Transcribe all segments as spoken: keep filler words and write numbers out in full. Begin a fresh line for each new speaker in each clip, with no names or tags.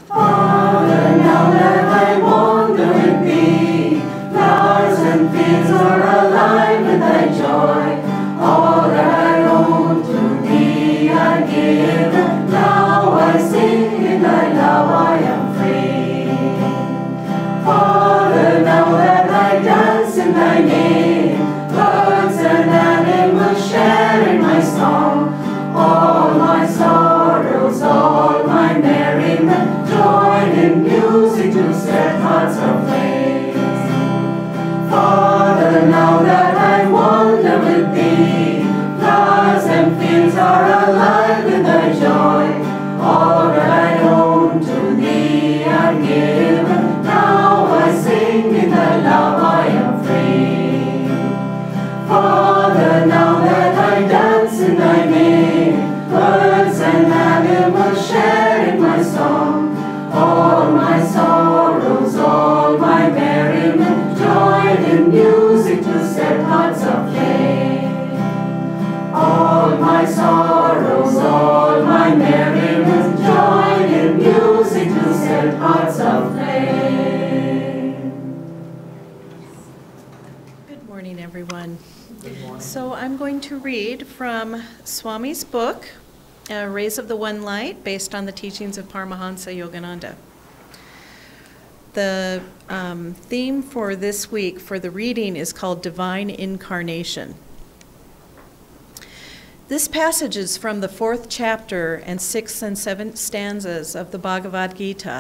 Father, now that I wander with thee, flowers and fields are alive with thy joy. All that I own to thee I give, now I sing in thy love I am free. Father, now that I dance in thy name, birds and animals share in my song. All my sorrows, all my merriment, join in music to set hearts aflame. Father, now that I wander with thee, flowers and fields are alive with thy joy. All that I own to thee I give, now I sing in thy love I am free. Father, now that I dance in thy name, birds and animals share in my song. All my sorrows, all my merriment, join in music to set hearts aflame. All my sorrows, all my merriment, join in music to set hearts aflame.
Good morning, everyone. Good morning. So I'm going to read from Swami's book, uh, Rays of the One Light, based on the teachings of Paramahansa Yogananda. The um, theme for this week for the reading is called Divine Incarnation. This passage is from the fourth chapter and sixth and seventh stanzas of the Bhagavad Gita.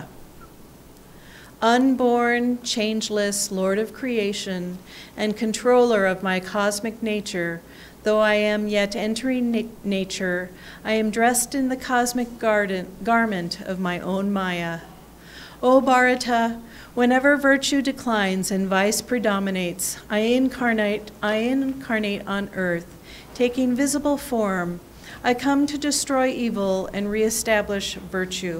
Unborn, changeless, Lord of creation, and controller of my cosmic nature, though I am yet entering na- nature, I am dressed in the cosmic garden, garment of my own Maya. O Bharata, whenever virtue declines and vice predominates, I incarnate, I incarnate on earth, taking visible form. I come to destroy evil and reestablish virtue.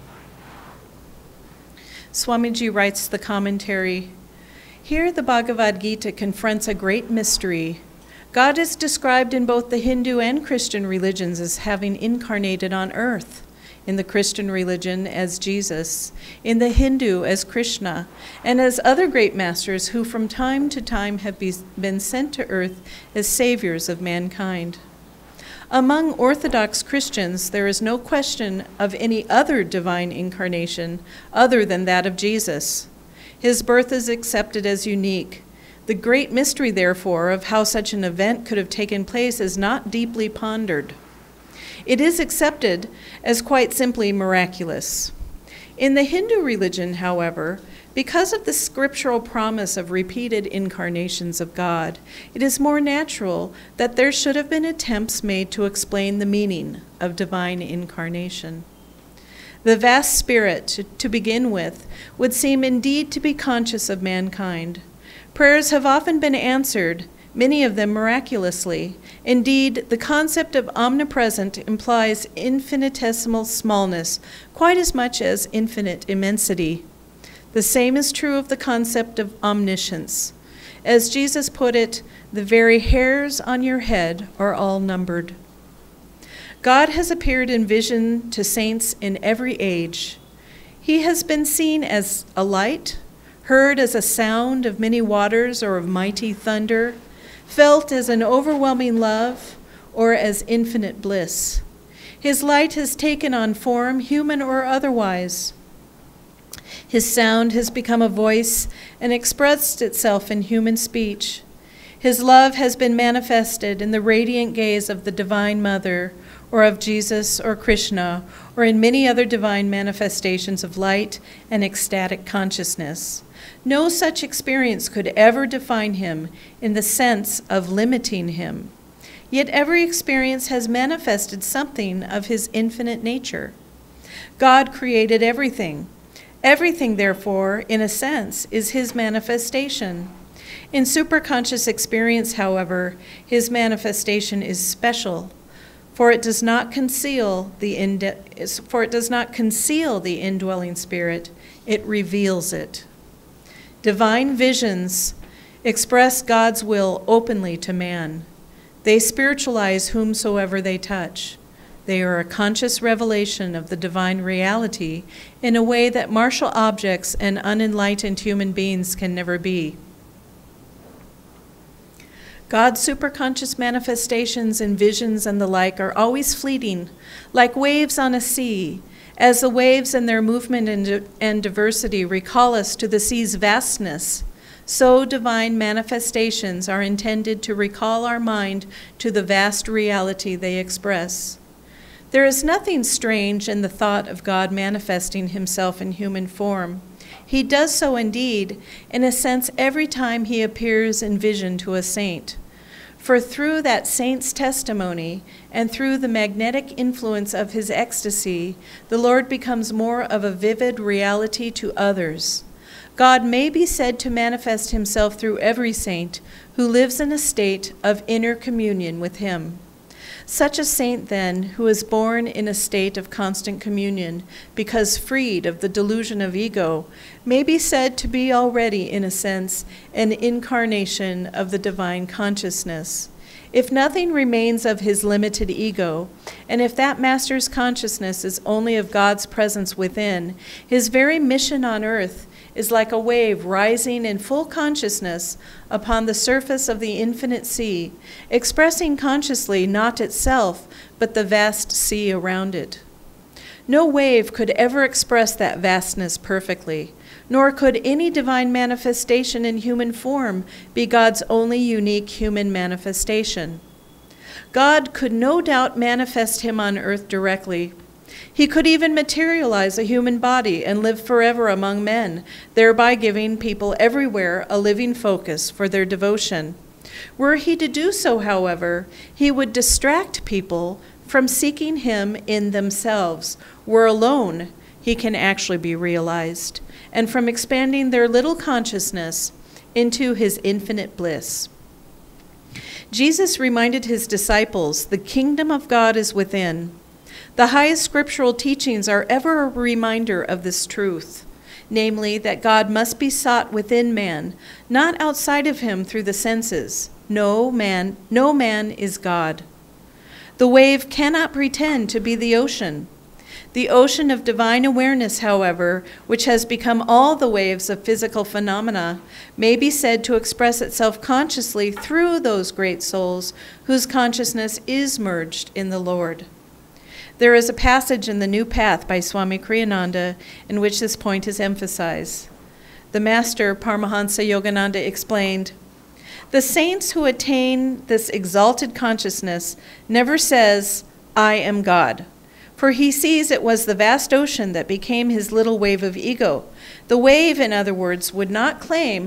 Swamiji writes the commentary, here the Bhagavad Gita confronts a great mystery. God is described in both the Hindu and Christian religions as having incarnated on earth. In the Christian religion as Jesus, in the Hindu as Krishna, and as other great masters who from time to time have be, been sent to earth as saviors of mankind. Among Orthodox Christians, there is no question of any other divine incarnation other than that of Jesus. His birth is accepted as unique. The great mystery, therefore, of how such an event could have taken place is not deeply pondered. It is accepted as quite simply miraculous. In the Hindu religion, however, because of the scriptural promise of repeated incarnations of God, it is more natural that there should have been attempts made to explain the meaning of divine incarnation. The vast spirit, to, to begin with, would seem indeed to be conscious of mankind. Prayers have often been answered, many of them miraculously. Indeed, the concept of omnipresent implies infinitesimal smallness, quite as much as infinite immensity. The same is true of the concept of omniscience. As Jesus put it, the very hairs on your head are all numbered. God has appeared in vision to saints in every age. He has been seen as a light, heard as a sound of many waters or of mighty thunder, felt as an overwhelming love or as infinite bliss. His light has taken on form, human or otherwise. His sound has become a voice and expressed itself in human speech. His love has been manifested in the radiant gaze of the Divine Mother, or of Jesus or Krishna, or in many other divine manifestations of light and ecstatic consciousness. No such experience could ever define him in the sense of limiting him. Yet every experience has manifested something of his infinite nature. God created everything. Everything, therefore, in a sense, is his manifestation. In superconscious experience, however, his manifestation is special, for it does not conceal the inde- for it does not conceal the indwelling spirit, it reveals it. Divine visions express God's will openly to man. They spiritualize whomsoever they touch. They are a conscious revelation of the divine reality in a way that martial objects and unenlightened human beings can never be. God's superconscious manifestations and visions and the like are always fleeting, like waves on a sea, as the waves and their movement and, and diversity recall us to the sea's vastness. So divine manifestations are intended to recall our mind to the vast reality they express. There is nothing strange in the thought of God manifesting himself in human form. He does so indeed, in a sense, every time he appears in vision to a saint. For through that saint's testimony and through the magnetic influence of his ecstasy, the Lord becomes more of a vivid reality to others. God may be said to manifest himself through every saint who lives in a state of inner communion with him. Such a saint, then, who is born in a state of constant communion, because freed of the delusion of ego, may be said to be already, in a sense, an incarnation of the divine consciousness. If nothing remains of his limited ego, and if that master's consciousness is only of God's presence within, his very mission on earth is like a wave rising in full consciousness upon the surface of the infinite sea, expressing consciously not itself, but the vast sea around it. No wave could ever express that vastness perfectly, nor could any divine manifestation in human form be God's only unique human manifestation. God could no doubt manifest him on earth directly. He could even materialize a human body and live forever among men, thereby giving people everywhere a living focus for their devotion. Were he to do so, however, he would distract people from seeking him in themselves, where alone he can actually be realized, and from expanding their little consciousness into his infinite bliss. Jesus reminded his disciples, "The kingdom of God is within." The highest scriptural teachings are ever a reminder of this truth, namely that God must be sought within man, not outside of him through the senses. No man, no man is God. The wave cannot pretend to be the ocean. The ocean of divine awareness, however, which has become all the waves of physical phenomena, may be said to express itself consciously through those great souls whose consciousness is merged in the Lord. There is a passage in the New Path by Swami Kriyananda in which this point is emphasized. The master, Paramahansa Yogananda, explained, "The saints who attain this exalted consciousness never says, 'I am God,' for he sees it was the vast ocean that became his little wave of ego. The wave, in other words, would not claim,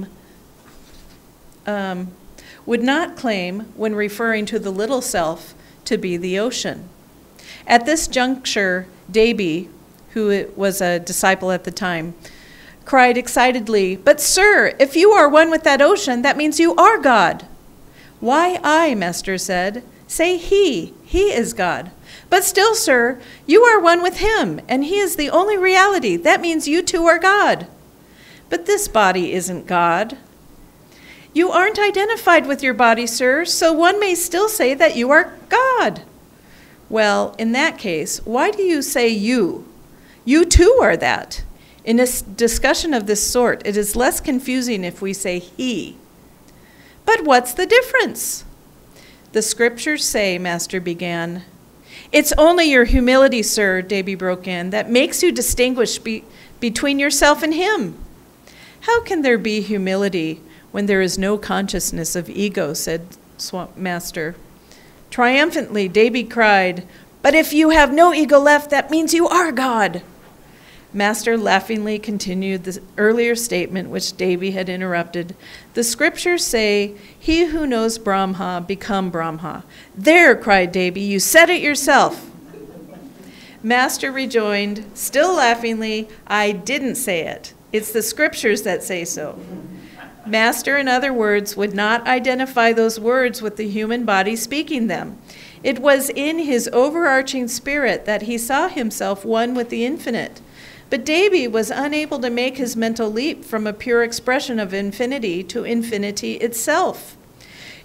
um, would not claim, when referring to the little self, to be the ocean." At this juncture, Devi, who was a disciple at the time, cried excitedly, "But sir, if you are one with that ocean, that means you are God." "Why I?" Master said. "Say he. He is God." "But still, sir, you are one with him, and he is the only reality. That means you too are God." "But this body isn't God." "You aren't identified with your body, sir, so one may still say that you are God." "Well, in that case, why do you say you? You too are that. In a discussion of this sort, it is less confusing if we say he." "But what's the difference?" "The scriptures say," Master began. "It's only your humility, sir," Devi broke in, "that makes you distinguish be between yourself and him." "How can there be humility when there is no consciousness of ego?" said Master. Triumphantly, Devi cried, "But if you have no ego left, that means you are God." Master laughingly continued the earlier statement which Devi had interrupted. "The scriptures say, 'He who knows Brahma become Brahma.'" "There," cried Devi, "you said it yourself." Master rejoined, still laughingly, "I didn't say it. It's the scriptures that say so." Master, in other words, would not identify those words with the human body speaking them. It was in his overarching spirit that he saw himself one with the infinite. But Devi was unable to make his mental leap from a pure expression of infinity to infinity itself.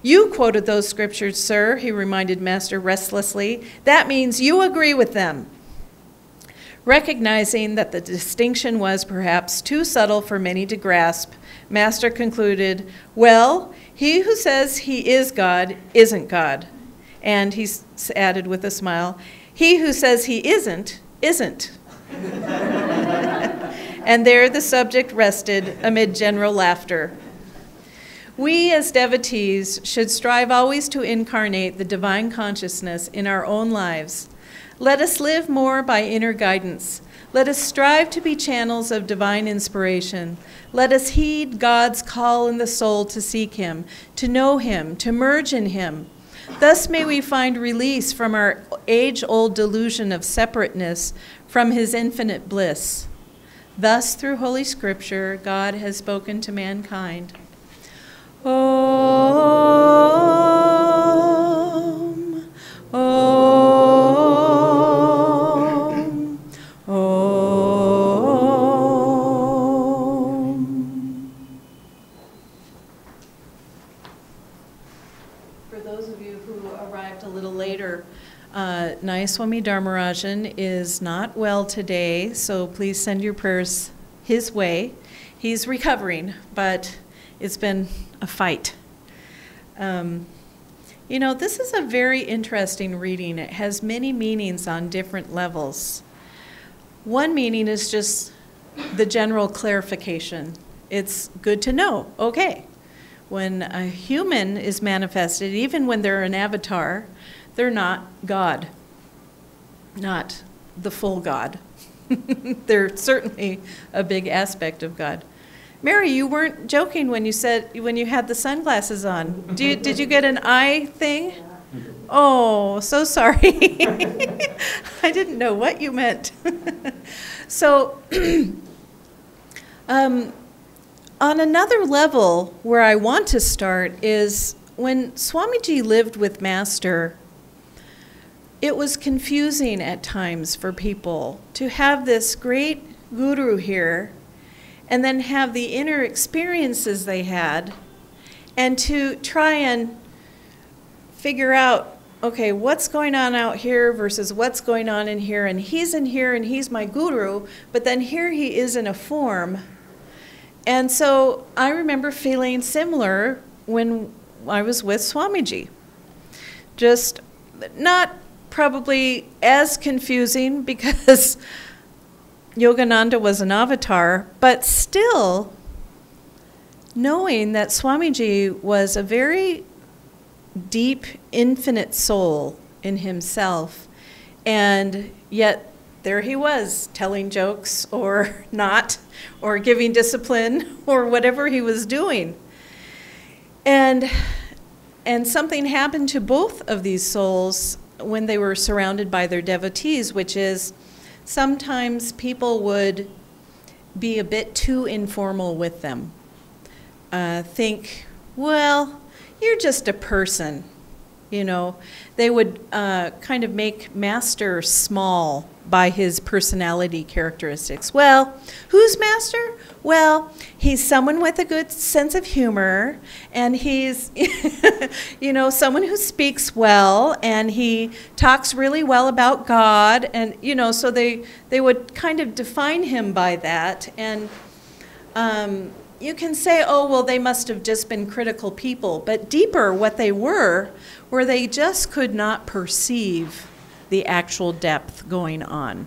You quoted those scriptures, sir, he reminded Master restlessly. That means you agree with them. Recognizing that the distinction was perhaps too subtle for many to grasp, Master concluded, well, he who says he is God isn't God. And he added with a smile, he who says he isn't, isn't. And there the subject rested amid general laughter. We as devotees should strive always to incarnate the divine consciousness in our own lives. Let us live more by inner guidance. Let us strive to be channels of divine inspiration. Let us heed God's call in the soul to seek him, to know him, to merge in him. Thus may we find release from our age-old delusion of separateness from his infinite bliss. Thus, through Holy Scripture, God has spoken to mankind. Om, Om, Om. For those of you who arrived a little later, uh, Nayaswami Dharmarajan is not well today, so please send your prayers his way. He's recovering, but it's been a fight. Um, you know, this is a very interesting reading. It has many meanings on different levels. One meaning is just the general clarification. It's good to know, okay, when a human is manifested, even when they're an avatar, they're not God, not the full God. They're certainly a big aspect of God. Mary, you weren't joking when you said, when you had the sunglasses on. Do you, did you get an eye thing? Oh, so sorry. I didn't know what you meant. So, um, on another level where I want to start is when Swamiji lived with Master, it was confusing at times for people to have this great guru here and then have the inner experiences they had, and to try and figure out, okay, what's going on out here versus what's going on in here, and he's in here and he's my guru, but then here he is in a form. And so I remember feeling similar when I was with Swamiji. Just not probably as confusing because Yogananda was an avatar, but still knowing that Swamiji was a very deep, infinite soul in himself, and yet there he was telling jokes or not, or giving discipline or whatever he was doing. And, and something happened to both of these souls when they were surrounded by their devotees, which is sometimes people would be a bit too informal with them. Uh, think, well, you're just a person, you know. They would uh, kind of make Master small by his personality characteristics. Well, who's Master? Well, he's someone with a good sense of humor, and he's, you know, someone who speaks well, and he talks really well about God, and, you know, so they, they would kind of define him by that. And um, you can say, oh, well, they must have just been critical people, but deeper what they were, where they just could not perceive the actual depth going on.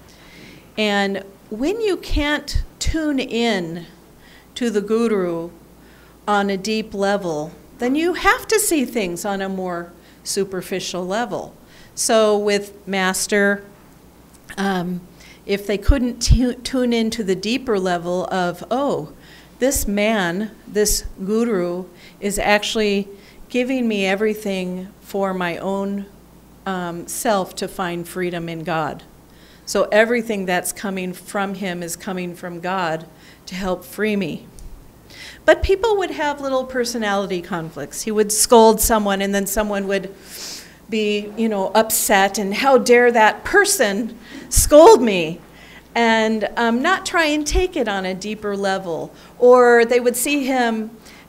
And when you can't tune in to the guru on a deep level, then you have to see things on a more superficial level. So with Master, um, if they couldn't tune into the deeper level of, oh, this man, this guru, is actually giving me everything for my own um, self to find freedom in God. So everything that's coming from him is coming from God to help free me. But people would have little personality conflicts. He would scold someone, and then someone would be, you know, upset, and how dare that person scold me? And um, not try and take it on a deeper level. Or they would see him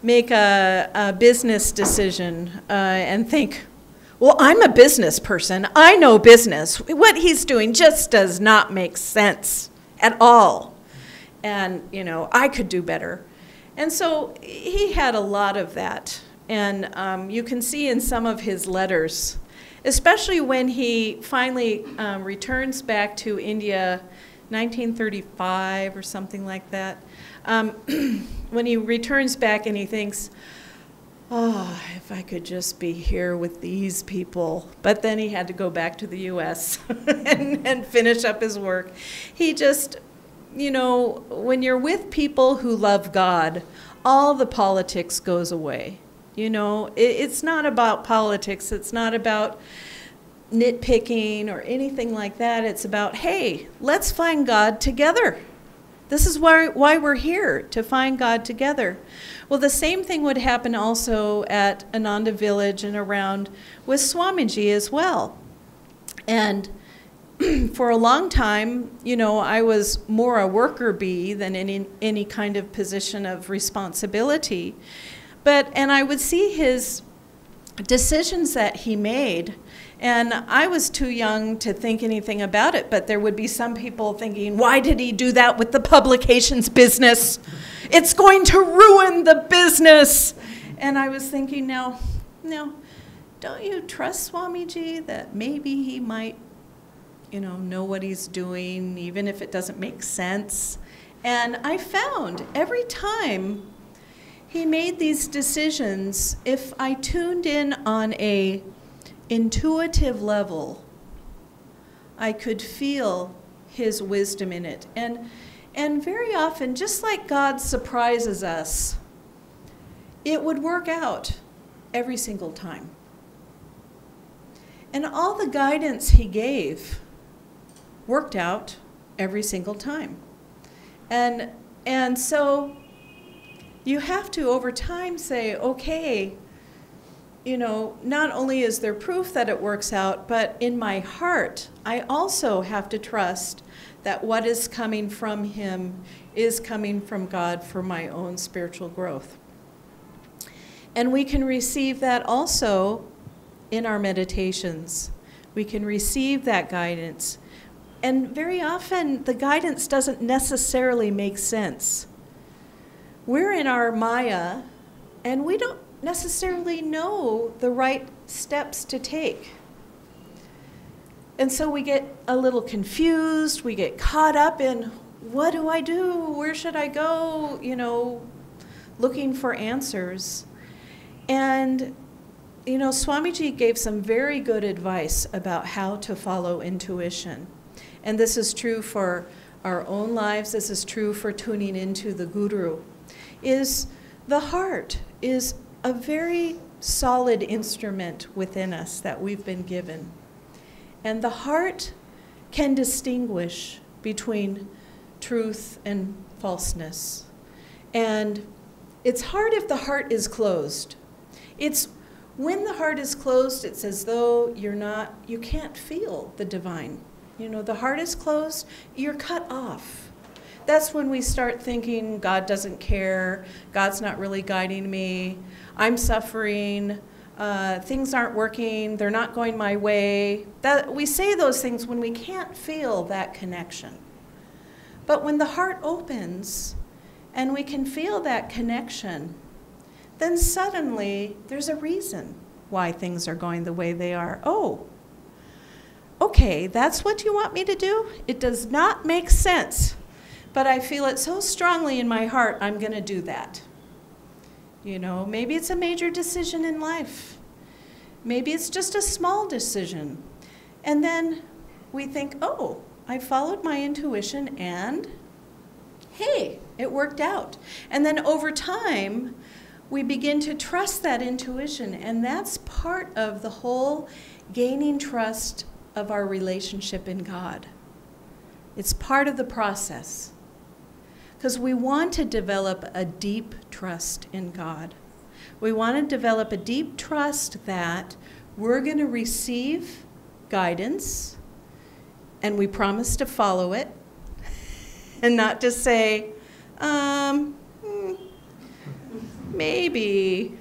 make a, a business decision uh, and think, well, I'm a business person. I know business. What he's doing just does not make sense at all. And, you know, I could do better. And so he had a lot of that. And um, you can see in some of his letters, especially when he finally um, returns back to India, nineteen thirty-five or something like that. Um, when he returns back and he thinks, oh, if I could just be here with these people. But then he had to go back to the U S and, and finish up his work. He just, you know, when you're with people who love God, all the politics goes away. You know, it, it's not about politics. It's not about nitpicking or anything like that. It's about, hey, let's find God together. This is why, why we're here, to find God together. Well, the same thing would happen also at Ananda Village and around with Swamiji as well. And for a long time, you know, I was more a worker bee than any, any kind of position of responsibility. But, and I would see his decisions that he made, and I was too young to think anything about it, but there would be some people thinking, why did he do that with the publications business? It's going to ruin the business. And I was thinking, now, now, don't you trust Swamiji that maybe he might, you know, know what he's doing, even if it doesn't make sense? And I found every time he made these decisions, if I tuned in on a intuitive level, I could feel his wisdom in it. And, and very often, just like God surprises us, it would work out every single time. And all the guidance he gave worked out every single time. And, and so you have to, over time, say, okay, you know, not only is there proof that it works out, but in my heart, I also have to trust that what is coming from him is coming from God for my own spiritual growth. And we can receive that also in our meditations. We can receive that guidance. And very often, the guidance doesn't necessarily make sense. We're in our Maya, and we don't necessarily know the right steps to take. And so we get a little confused, we get caught up in, what do I do? Where should I go? You know, looking for answers. And, you know, Swamiji gave some very good advice about how to follow intuition. And this is true for our own lives, this is true for tuning into the Guru, is the heart is a very solid instrument within us that we've been given. And the heart can distinguish between truth and falseness. And it's hard if the heart is closed. It's when the heart is closed, it's as though you're not, you can't feel the divine. You know, the heart is closed, you're cut off. That's when we start thinking God doesn't care, God's not really guiding me, I'm suffering, uh, things aren't working, they're not going my way. That, we say those things when we can't feel that connection. But when the heart opens and we can feel that connection, then suddenly there's a reason why things are going the way they are. Oh, okay, that's what you want me to do? It does not make sense. But I feel it so strongly in my heart, I'm going to do that. You know, maybe it's a major decision in life. Maybe it's just a small decision. And then we think, oh, I followed my intuition and, hey, it worked out. And then over time, we begin to trust that intuition. And that's part of the whole gaining trust of our relationship in God. It's part of the process. Because we want to develop a deep trust in God. We want to develop a deep trust that we're going to receive guidance and we promise to follow it and not just say, um, hmm, maybe.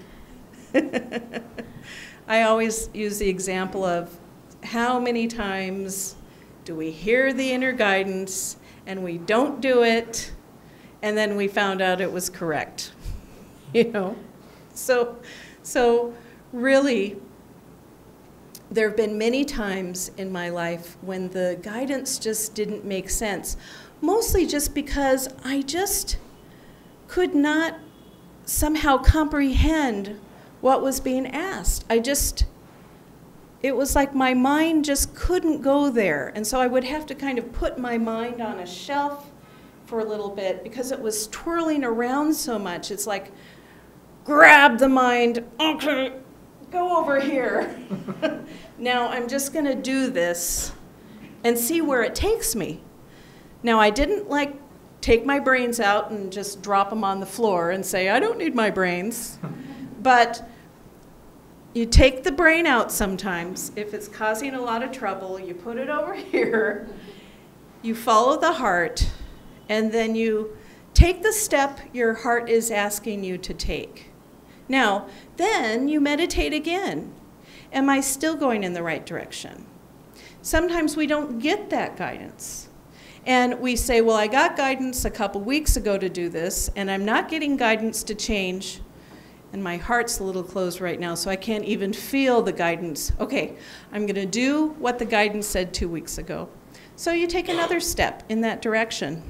I always use the example of how many times do we hear the inner guidance and we don't do it, and then we found out it was correct, you know? So, so really, there have been many times in my life when the guidance just didn't make sense, mostly just because I just could not somehow comprehend what was being asked. I just, it was like my mind just couldn't go there. And so I would have to kind of put my mind on a shelf for a little bit because it was twirling around so much. It's like, grab the mind, okay, go over here. Now I'm just gonna do this and see where it takes me. Now I didn't like take my brains out and just drop them on the floor and say, I don't need my brains. But you take the brain out sometimes. If it's causing a lot of trouble, you put it over here, you follow the heart, and then you take the step your heart is asking you to take. Now, then you meditate again. Am I still going in the right direction? Sometimes we don't get that guidance. And we say, well, I got guidance a couple weeks ago to do this, and I'm not getting guidance to change. And my heart's a little closed right now, so I can't even feel the guidance. Okay, I'm going to do what the guidance said two weeks ago. So you take another step in that direction.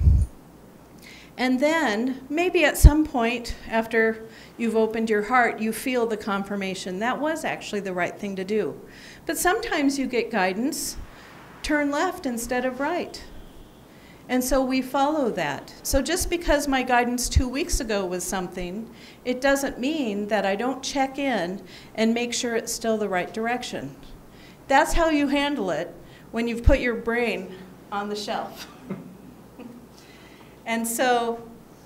And then, maybe at some point, after you've opened your heart, you feel the confirmation. That was actually the right thing to do. But sometimes you get guidance, turn left instead of right. And so we follow that. So just because my guidance two weeks ago was something, it doesn't mean that I don't check in and make sure it's still the right direction. That's how you handle it when you've put your brain on the shelf. And so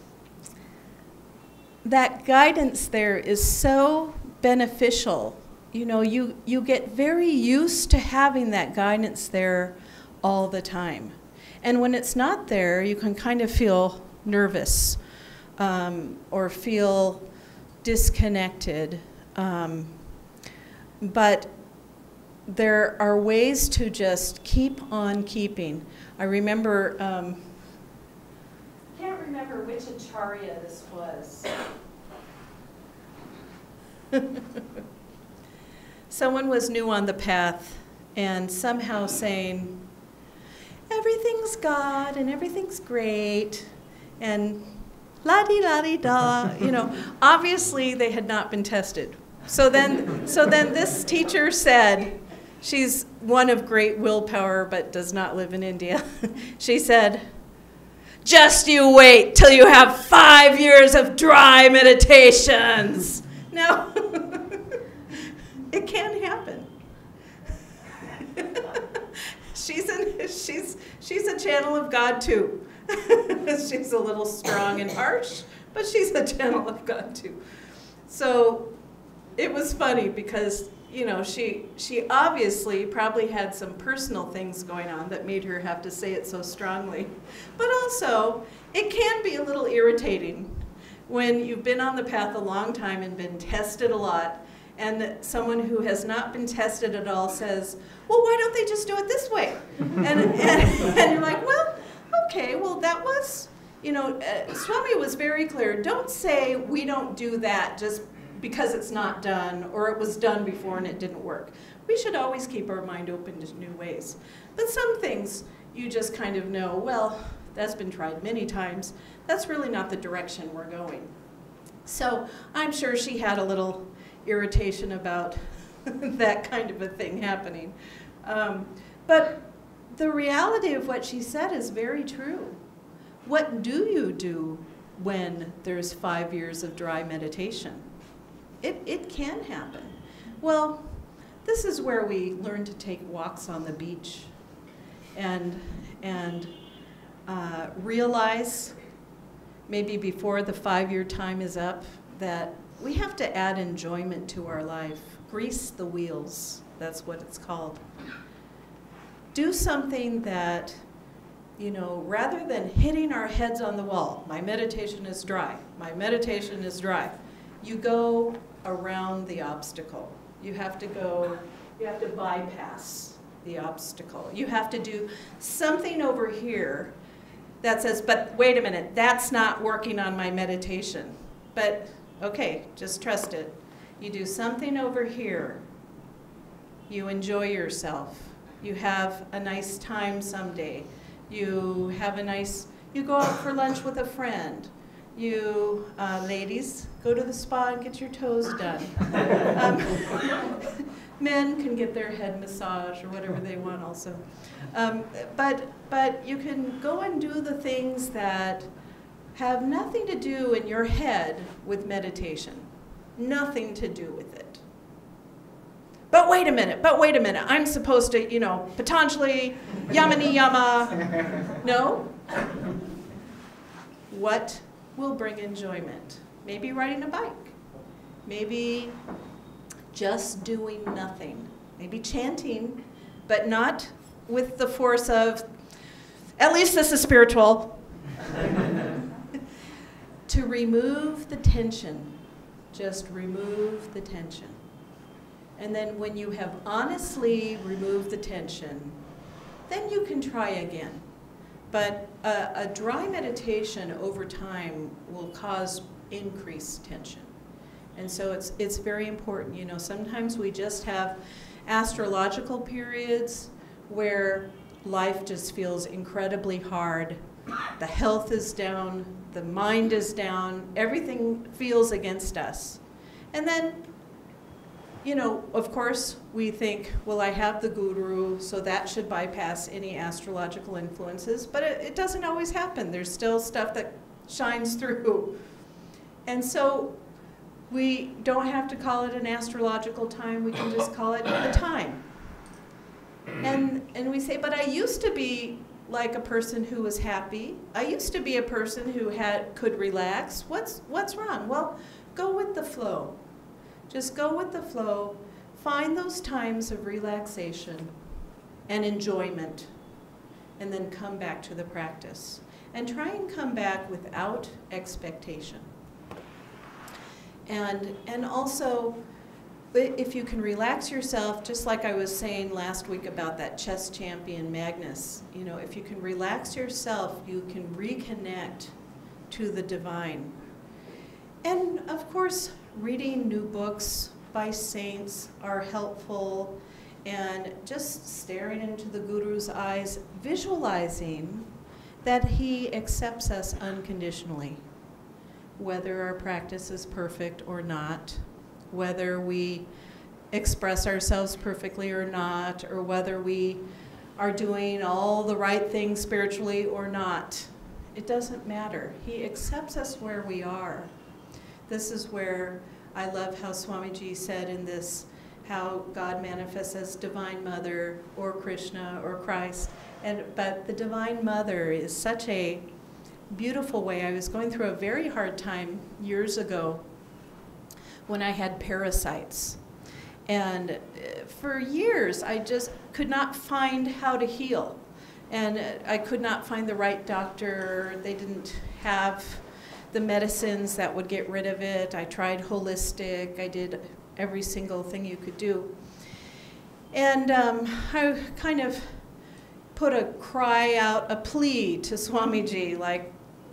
that guidance there is so beneficial. You know, you, you get very used to having that guidance there all the time. And when it's not there, you can kind of feel nervous um, or feel disconnected. Um, but there are ways to just keep on keeping. I remember, um, I can't remember which acharya this was. Someone was new on the path and somehow saying, everything's God and everything's great and la-di-la-di-da, you know, obviously they had not been tested. So then, so then this teacher said, she's one of great willpower but does not live in India. She said, just you wait till you have five years of dry meditations. No, it can't happen. She's, an, she's, she's a channel of God too. She's a little strong and harsh, but she's a channel of God too. So it was funny because, you know, she, she obviously probably had some personal things going on that made her have to say it so strongly. But also, it can be a little irritating when you've been on the path a long time and been tested a lot, and someone who has not been tested at all says, well, why don't they just do it this way? And, and, and you're like, well, okay, well, that was, you know, uh, Swami was very clear. Don't say we don't do that just because it's not done or it was done before and it didn't work. We should always keep our mind open to new ways. But some things you just kind of know, well, that's been tried many times. That's really not the direction we're going. So I'm sure she had a little irritation about that kind of a thing happening. Um, but the reality of what she said is very true. What do you do when there's five years of dry meditation? It, it can happen. Well, this is where we learn to take walks on the beach and, and uh, realize maybe before the five-year time is up that we have to add enjoyment to our life. Grease the wheels, that's what it's called. Do something that, you know, rather than hitting our heads on the wall, my meditation is dry, my meditation is dry, you go around the obstacle. You have to go, you have to bypass the obstacle. You have to do something over here that says, but wait a minute, that's not working on my meditation. But okay, just trust it. You do something over here. You enjoy yourself. You have a nice time someday. You have a nice, you go out for lunch with a friend. You, uh, ladies, go to the spa and get your toes done. Um, men can get their head massage or whatever they want also. Um, but, but you can go and do the things that have nothing to do in your head with meditation. Nothing to do with it. But wait a minute, but wait a minute. I'm supposed to, you know, Patanjali, Yamani Yama. No? What will bring enjoyment? Maybe riding a bike. Maybe just doing nothing. Maybe chanting, but not with the force of, at least this is spiritual. To remove the tension. Just remove the tension. And then when you have honestly removed the tension, then you can try again. But a, a dry meditation over time will cause increased tension. And so it's, it's very important. You know, sometimes we just have astrological periods where life just feels incredibly hard. The health is down, the mind is down, everything feels against us. And then, you know, of course, we think, well, I have the guru, so that should bypass any astrological influences, but it, it doesn't always happen. There's still stuff that shines through. And so we don't have to call it an astrological time, we can just call it the time. And, and we say, but I used to be like a person who was happy. I used to be a person who had could relax. What's, what's wrong? Well, go with the flow. Just go with the flow, find those times of relaxation and enjoyment, and then come back to the practice. And try and come back without expectation. And, and also, if you can relax yourself, just like I was saying last week about that chess champion Magnus, you know, if you can relax yourself, you can reconnect to the divine. And of course, reading new books by saints are helpful, and just staring into the Guru's eyes, visualizing that he accepts us unconditionally, whether our practice is perfect or not, whether we express ourselves perfectly or not, or whether we are doing all the right things spiritually or not. It doesn't matter. He accepts us where we are. This is where I love how Swamiji said in this, how God manifests as Divine Mother or Krishna or Christ. And, but the Divine Mother is such a beautiful way. I was going through a very hard time years ago when I had parasites. And for years, I just could not find how to heal. And I could not find the right doctor. They didn't have the medicines that would get rid of it. I tried holistic. I did every single thing you could do. And um, I kind of put a cry out, a plea to Swamiji, like,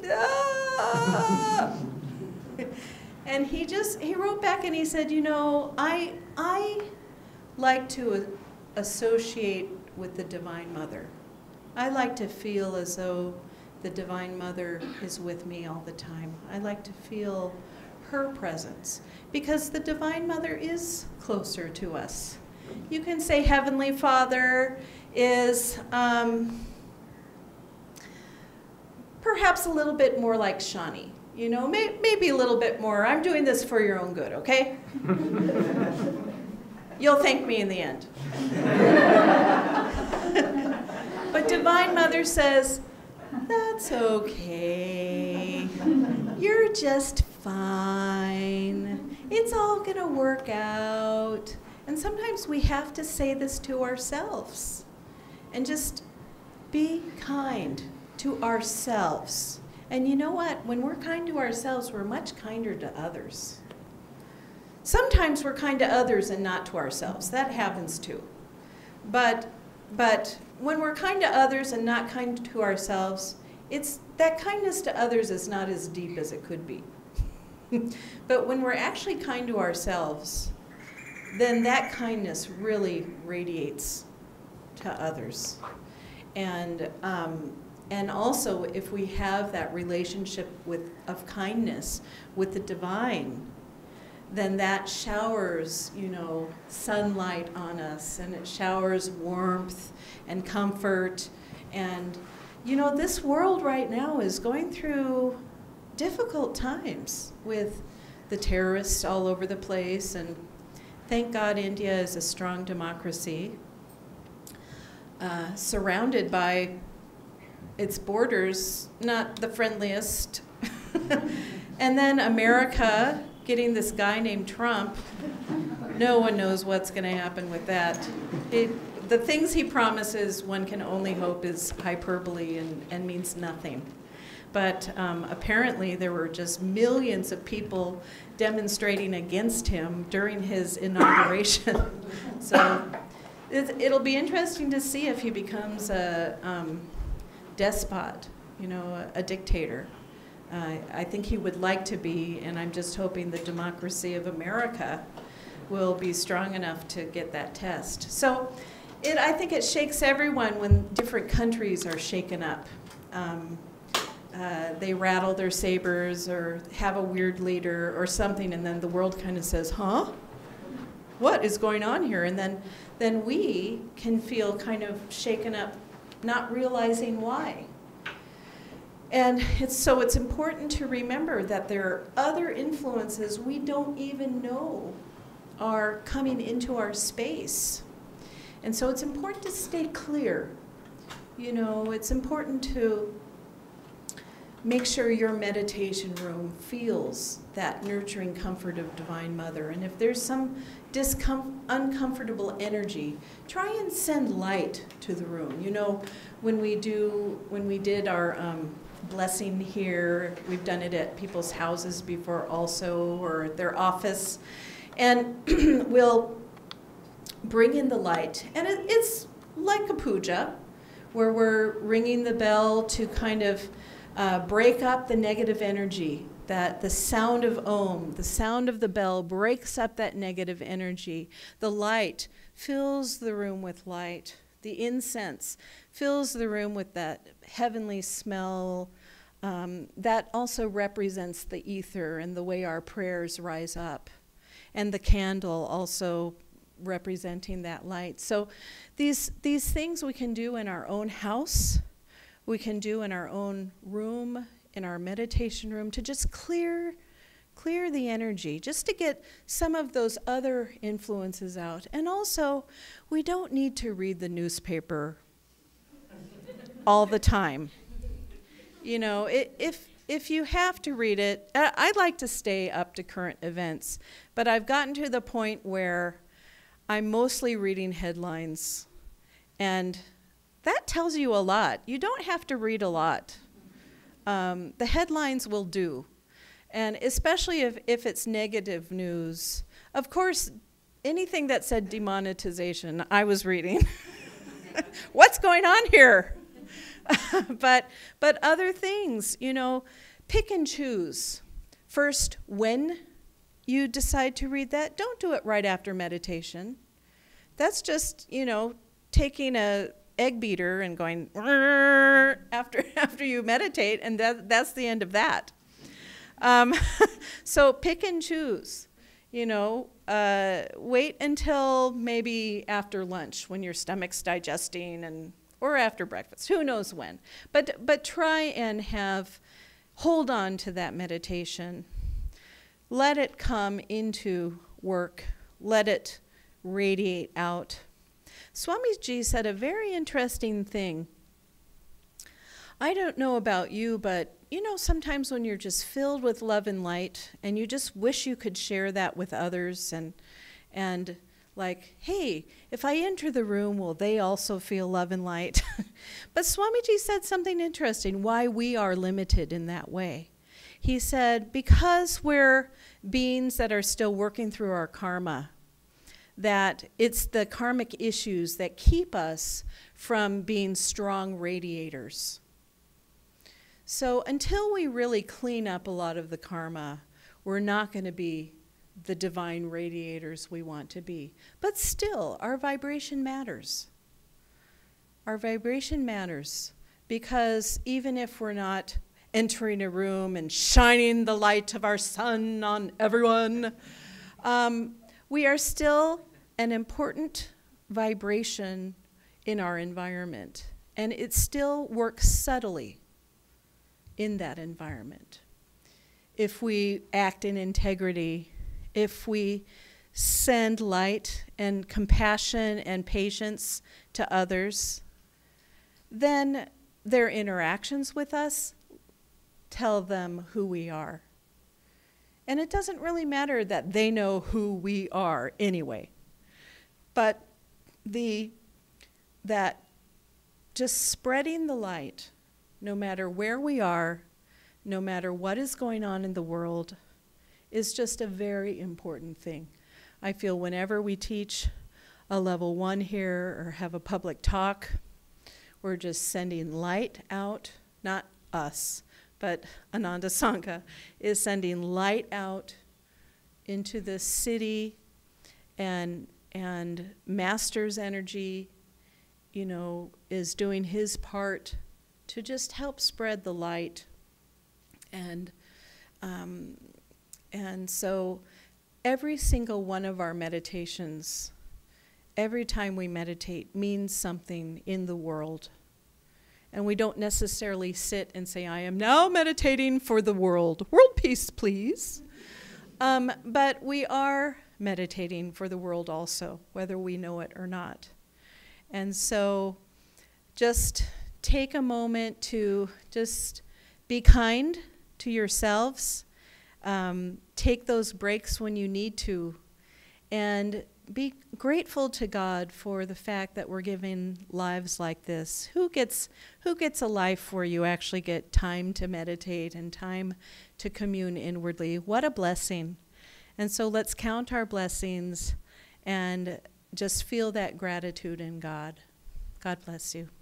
ah! And he just, he wrote back and he said, you know, I, I like to associate with the Divine Mother. I like to feel as though the Divine Mother is with me all the time. I like to feel her presence because the Divine Mother is closer to us. You can say Heavenly Father is um, perhaps a little bit more like Shani. You know, may, maybe a little bit more. I'm doing this for your own good, okay? You'll thank me in the end. But Divine Mother says, that's okay. You're just fine. It's all gonna work out. And sometimes we have to say this to ourselves. And just be kind to ourselves. And you know what? When we're kind to ourselves, we're much kinder to others. Sometimes we're kind to others and not to ourselves. That happens too. But, but when we're kind to others and not kind to ourselves, it's, that kindness to others is not as deep as it could be. But when we're actually kind to ourselves, then that kindness really radiates to others. And, um, and also, if we have that relationship with, of kindness with the divine, then that showers, you know, sunlight on us, and it showers warmth and comfort. And, you know, this world right now is going through difficult times with the terrorists all over the place, and thank God India is a strong democracy, uh, surrounded by its borders, not the friendliest. And then America getting this guy named Trump. No one knows what's going to happen with that. It, the things he promises, one can only hope is hyperbole and, and means nothing. But um, apparently there were just millions of people demonstrating against him during his inauguration. So it, it'll be interesting to see if he becomes a um, despot, you know, a, a dictator. Uh, I think he would like to be, and I'm just hoping the democracy of America will be strong enough to get that test. So it, I think it shakes everyone when different countries are shaken up. Um, Uh, they rattle their sabers or have a weird leader or something, and then the world kind of says, huh? What is going on here? And then, then we can feel kind of shaken up, not realizing why. And it's, so it's important to remember that there are other influences we don't even know are coming into our space. And so it's important to stay clear. You know, it's important to make sure your meditation room feels that nurturing comfort of Divine Mother. And if there's some discom- uncomfortable energy, try and send light to the room. You know, when we do, when we did our um, blessing here, we've done it at people's houses before also, or their office, and we'll bring in the light. And it, it's like a puja, where we're ringing the bell to kind of Uh, break up the negative energy, that the sound of Om, the sound of the bell breaks up that negative energy. The light fills the room with light. The incense fills the room with that heavenly smell. Um, that also represents the ether and the way our prayers rise up. And the candle also representing that light. So these, these things we can do in our own house, we can do in our own room, in our meditation room, to just clear, clear the energy, just to get some of those other influences out. And also, we don't need to read the newspaper all the time. You know, it, if, if you have to read it, I, I like to stay up to current events, but I've gotten to the point where I'm mostly reading headlines, and that tells you a lot. You don't have to read a lot. Um, the headlines will do. And especially if, if it's negative news. Of course, anything that said demonetization, I was reading. What's going on here? but, but other things, you know, pick and choose. First, when you decide to read that, don't do it right after meditation. That's just, you know, taking a egg beater and going after after you meditate, and that that's the end of that. Um, so pick and choose. You know, uh, wait until maybe after lunch when your stomach's digesting, and or after breakfast. Who knows when? But but try and have hold on to that meditation. Let it come into work. Let it radiate out. Swamiji said a very interesting thing. I don't know about you, but you know, sometimes when you're just filled with love and light and you just wish you could share that with others, and and like, hey, if I enter the room, will they also feel love and light? But Swamiji said something interesting, why we are limited in that way. He said, because we're beings that are still working through our karma, that it's the karmic issues that keep us from being strong radiators. So until we really clean up a lot of the karma, we're not going to be the divine radiators we want to be. But still, our vibration matters. Our vibration matters because even if we're not entering a room and shining the light of our sun on everyone, um, we are still an important vibration in our environment. And it still works subtly in that environment. If we act in integrity, if we send light and compassion and patience to others, then their interactions with us tell them who we are. And it doesn't really matter that they know who we are anyway. But the that just spreading the light, no matter where we are, no matter what is going on in the world, is just a very important thing. I feel whenever we teach a level one here or have a public talk, we're just sending light out, not us, but Ananda Sangha is sending light out into the city, and and Master's energy, you know, is doing his part to just help spread the light. And um, and so every single one of our meditations, every time we meditate, means something in the world. And we don't necessarily sit and say, I am now meditating for the world. World peace, please. Um, but we are meditating for the world also, whether we know it or not. And so just take a moment to just be kind to yourselves. Um, take those breaks when you need to. And be grateful to God for the fact that we're given lives like this. Who gets who gets a life where you actually get time to meditate and time to commune inwardly? What a blessing. And so let's count our blessings and just feel that gratitude in God. God bless you.